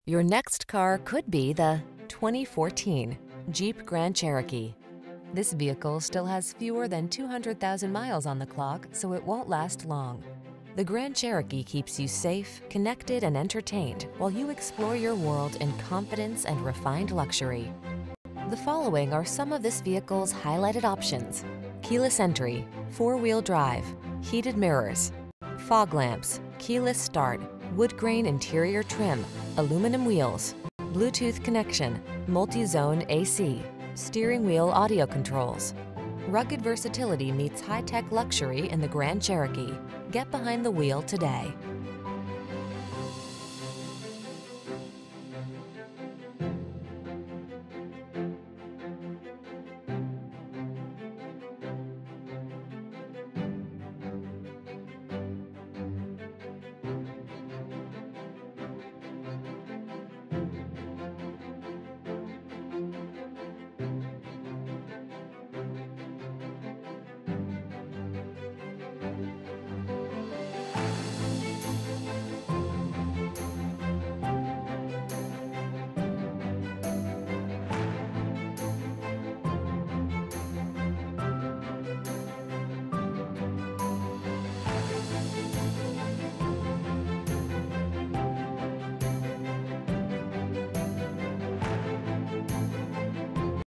Your next car could be the 2014 Jeep Grand Cherokee. This vehicle still has fewer than 200,000 miles on the clock, so it won't last long. The Grand Cherokee keeps you safe, connected, and entertained while you explore your world in confidence and refined luxury. The following are some of this vehicle's highlighted options: keyless entry, four-wheel drive, heated mirrors, fog lamps, keyless start, wood grain interior trim, aluminum wheels, Bluetooth connection, multi-zone AC, steering wheel audio controls. Rugged versatility meets high-tech luxury in the Grand Cherokee. Get behind the wheel today.